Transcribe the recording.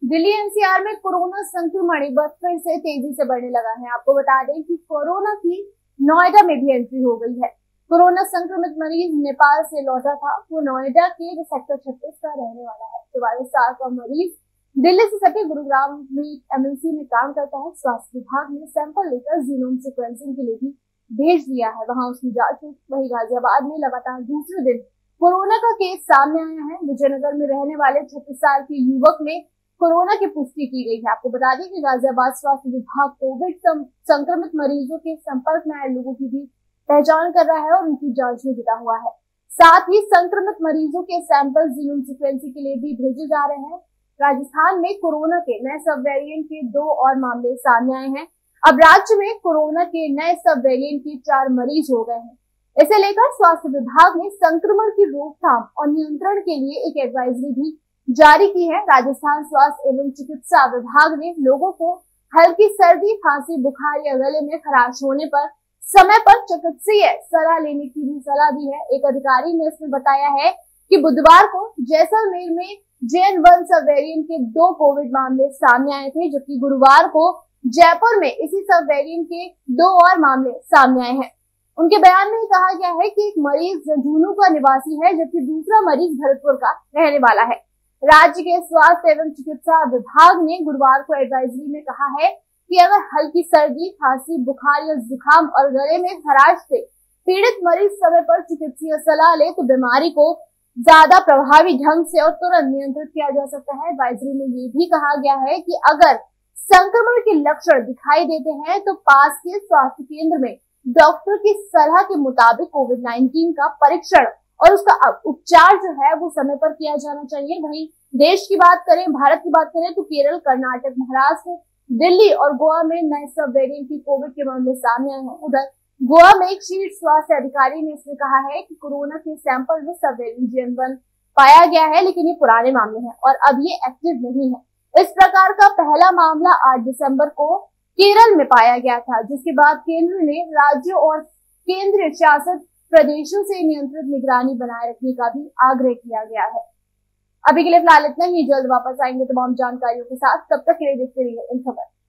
Delhi NCR में corona संक्रमण एक बार फिर से तेजी से बढ़ने लगा है। आपको बता दें कि कोरोना की नोएडा में भी एंट्री हो गई है। कोरोना संक्रमित मरीज नेपाल से लौटा था। वो नोएडा के सेक्टर 36 का रहने वाला है। 44 साल का मरीज दिल्ली से सटे गुरुग्राम में एमएनसी में काम करता है। स्वास्थ्य विभाग ने सैंपल लेकर जीनोम सीक्वेंसिंग के लिए भी भेज दिया है। वहां उसकी जांच हुई। वहीं गाजियाबाद में लगातार दूसरे दिन कोरोना का केस सामने आया है। विजयनगर में रहने वाले 36 साल के युवक में कोरोना की पुष्टि की गई है। आपको बता दें कि गाजियाबाद स्वास्थ्य विभाग कोविड संक्रमित मरीजों के संपर्क में आए लोगों की भी पहचान कर रहा है और उनकी जांच में जुटा हुआ है। साथ ही संक्रमित मरीजों के सैंपल जीनोम सीक्वेंसिंग के लिए भी भेजे जा रहे हैं। राजस्थान में कोरोना के नए सब वेरिएंट के 2 और मामले सामने आए हैं। अब राज्य में कोरोना के नए सब वेरिएंट के 4 मरीज हो गए हैं। इसे लेकर स्वास्थ्य विभाग ने संक्रमण की रोकथाम और नियंत्रण के लिए एक एडवाइजरी भी जारी की है। राजस्थान स्वास्थ्य एवं चिकित्सा विभाग ने लोगों को हल्की सर्दी, खांसी, बुखार या गले में खराश होने पर समय पर चिकित्सीय सलाह लेने की भी सलाह दी है। एक अधिकारी ने इसमें बताया है कि बुधवार को जैसलमेर में JN1 सब वेरिएंट के 2 कोविड मामले सामने आए थे, जबकि गुरुवार को जयपुर में इसी सब वेरिएंट के 2 और मामले सामने आए हैं। उनके बयान में कहा गया है कि एक मरीज झुंझुनू का निवासी है, जबकि दूसरा मरीज भरतपुर का रहने वाला है। राज्य के स्वास्थ्य एवं चिकित्सा विभाग ने गुरुवार को एडवाइजरी में कहा है कि अगर हल्की सर्दी, खांसी, बुखार या जुकाम और गले में खराश से पीड़ित मरीज समय पर चिकित्सीय सलाह ले तो बीमारी को ज्यादा प्रभावी ढंग से और तुरंत नियंत्रित किया जा सकता है। एडवाइजरी में ये भी कहा गया है कि अगर संक्रमण के लक्षण दिखाई देते हैं तो पास के स्वास्थ्य केंद्र में डॉक्टर की सलाह के मुताबिक कोविड-19 का परीक्षण और उसका उपचार जो है वो समय पर किया जाना चाहिए। वहीं देश की बात करें, भारत की बात करें तो केरल, कर्नाटक, महाराष्ट्र, दिल्ली और गोवा में नए सब वेरिएंट की कोविड के मामले सामने आए हैं। उधर गोवा में एक शीर्ष स्वास्थ्य अधिकारी ने इसमें कहा है कि कोरोना के सैंपल में सब वेरिएंट JN1 पाया गया है, लेकिन ये पुराने मामले हैं और अब ये एक्टिव नहीं है। इस प्रकार का पहला मामला 8 दिसंबर को केरल में पाया गया था, जिसके बाद केंद्र ने राज्यों और केंद्रीय शासित प्रदेशों से नियंत्रित निगरानी बनाए रखने का भी आग्रह किया गया है। अभी के लिए फिलहाल इतना ही। जल्द वापस आएंगे तमाम जानकारियों के साथ। तब तक के लिए देखते रहिए InKhabar।